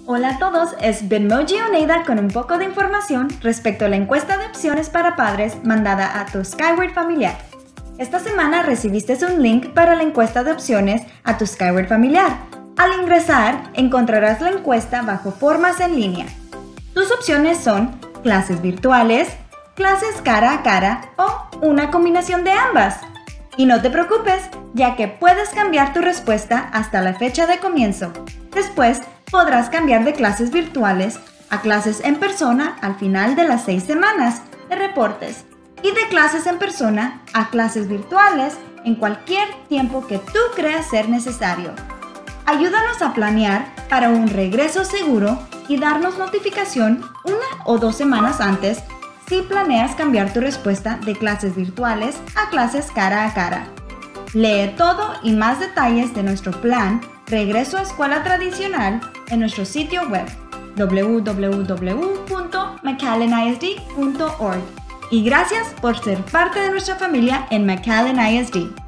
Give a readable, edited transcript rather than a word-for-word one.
Hola a todos, es Bitmoji Oneida con un poco de información respecto a la encuesta de opciones para padres mandada a tu Skyward familiar. Esta semana recibiste un link para la encuesta de opciones a tu Skyward familiar. Al ingresar, encontrarás la encuesta bajo formas en línea. Tus opciones son clases virtuales, clases cara a cara o una combinación de ambas. Y no te preocupes, ya que puedes cambiar tu respuesta hasta la fecha de comienzo. Después, podrás cambiar de clases virtuales a clases en persona al final de las 6 semanas de reportes y de clases en persona a clases virtuales en cualquier tiempo que tú creas ser necesario. Ayúdanos a planear para un regreso seguro y darnos notificación 1 o 2 semanas antes si planeas cambiar tu respuesta de clases virtuales a clases cara a cara. Lee todo y más detalles de nuestro plan Regreso a Escuela Tradicional en nuestro sitio web www.mcallenisd.org. Y gracias por ser parte de nuestra familia en McAllen ISD.